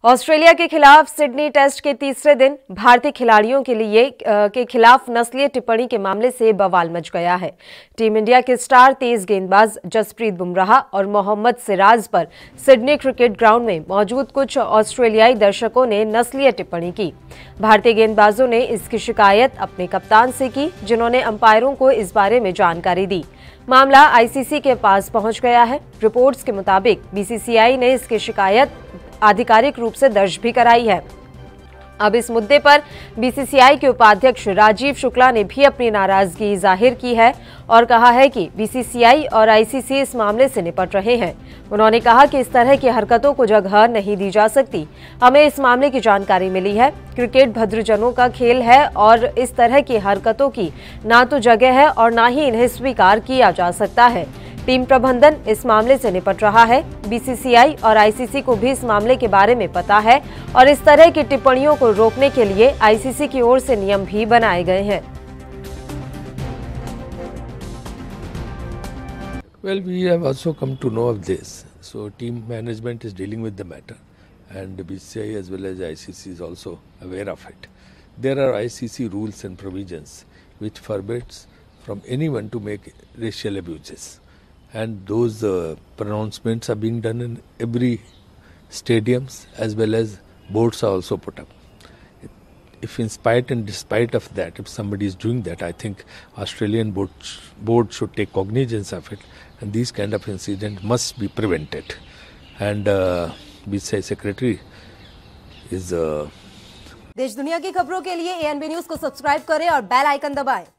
Australia के खिलाफ Sydney test के तीसरे दिन भारतीय खिलाड़ियों के खिलाफ नस्लीय टिप्पणी के मामले से बवाल मच गया है। टीम इंडिया के स्टार तेज गेंदबाज जसप्रीत बुमराह और मोहम्मद सिराज पर सिडनी क्रिकेट ग्राउंड में मौजूद कुछ ऑस्ट्रेलियाई दर्शकों ने नस्लीय टिप्पणी की। भारतीय गेंदबाजों ने इसकी शिकायत अपने कप्तान से की, जिन्होंने अंपायरों को इस बारे में जानकारी दी। मामला आईसीसी के पास पहुंच गया है। रिपोर्ट्स के मुताबिक बीसीसीआई ने इसकी शिकायत आधिकारिक रूप से दर्ज भी कराई है। अब इस मुद्दे पर बीसीसीआई के उपाध्यक्ष राजीव शुक्ला ने भी अपनी नाराजगी जाहिर की है और कहा है कि बीसीसीआई और आईसीसी इस मामले से निपट रहे हैं। उन्होंने कहा कि इस तरह की हरकतों को जगह नहीं दी जा सकती। हमें इस मामले की जानकारी मिली है। क्रिकेट भद्रजनों का खेल है और इस तरह की हरकतों की ना तो जगह है और ना ही इन्हें स्वीकार किया जा सकता है। टीम प्रबंधन इस मामले से निपट रहा है। बीसीसीआई और आईसीसी को भी इस मामले के बारे में पता है और इस तरह की टिप्पणियों को रोकने के लिए आईसीसी की ओर से नियम भी बनाए गए हैं। Well, we have also come to know of this. So team management is dealing with the matter and BCCI as well as ICC is also aware of it. There are ICC rules and provisions which forbids from anyone to make racial abuses. And those pronouncements are being done in every stadiums as well as boards are also put up. If in spite and despite of that, if somebody is doing that, I think Australian board should take cognizance of it, and these kind of incidents must be prevented. And BCCI secretary is देश दुनिया की खबरों के लिए ANB news को subscribe करें और bell icon दबाएं।